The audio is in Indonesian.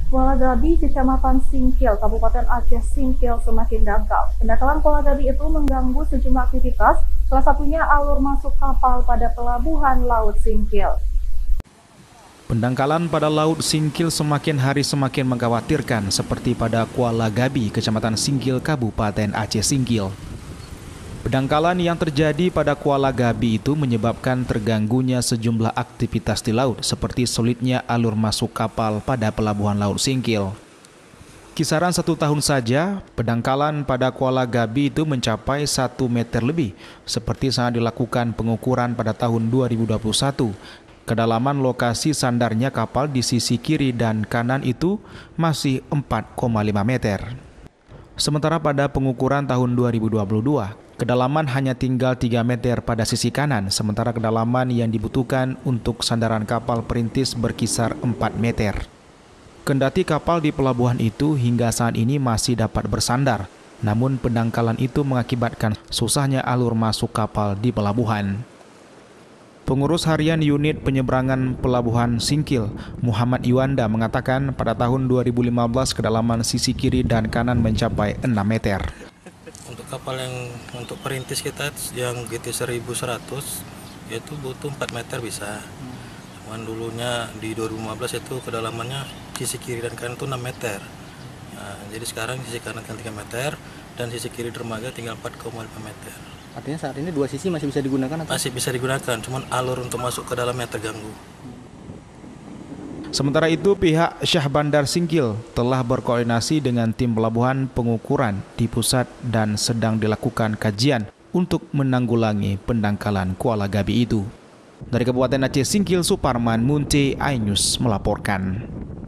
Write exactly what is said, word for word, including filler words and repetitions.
Kuala Gabi, Kecamatan Singkil, Kabupaten Aceh Singkil semakin dangkal. Pendangkalan Kuala Gabi itu mengganggu sejumlah aktivitas, salah satunya alur masuk kapal pada pelabuhan Laut Singkil. Pendangkalan pada Laut Singkil semakin hari semakin mengkhawatirkan seperti pada Kuala Gabi, Kecamatan Singkil, Kabupaten Aceh Singkil. Pendangkalan yang terjadi pada Kuala Gabi itu menyebabkan terganggunya sejumlah aktivitas di laut seperti sulitnya alur masuk kapal pada pelabuhan Laut Singkil. Kisaran satu tahun saja, pendangkalan pada Kuala Gabi itu mencapai satu meter lebih, seperti saat dilakukan pengukuran pada tahun dua ribu dua puluh satu. Kedalaman lokasi sandarnya kapal di sisi kiri dan kanan itu masih empat koma lima meter. Sementara pada pengukuran tahun dua ribu dua puluh dua, kedalaman hanya tinggal tiga meter pada sisi kanan, sementara kedalaman yang dibutuhkan untuk sandaran kapal perintis berkisar empat meter. Kendati kapal di pelabuhan itu hingga saat ini masih dapat bersandar, namun pendangkalan itu mengakibatkan susahnya alur masuk kapal di pelabuhan. Pengurus harian unit penyeberangan pelabuhan Singkil, Muhammad Yuanda, mengatakan pada tahun dua ribu lima belas kedalaman sisi kiri dan kanan mencapai enam meter. Untuk kapal yang untuk perintis kita yang G T seribu seratus itu butuh empat meter bisa. Cuman dulunya di dua ribu lima belas itu kedalamannya sisi kiri dan kanan itu enam meter. Nah, jadi sekarang sisi kanan kan tiga meter dan sisi kiri dermaga tinggal empat koma lima meter. Artinya saat ini dua sisi masih bisa digunakan atau? Masih bisa digunakan, cuman alur untuk masuk ke dalamnya terganggu. Sementara itu, pihak Syah Bandar Singkil telah berkoordinasi dengan tim pelabuhan pengukuran di pusat dan sedang dilakukan kajian untuk menanggulangi pendangkalan Kuala Gabi itu. Dari Kabupaten Aceh Singkil, Suparman Munte, iNews melaporkan.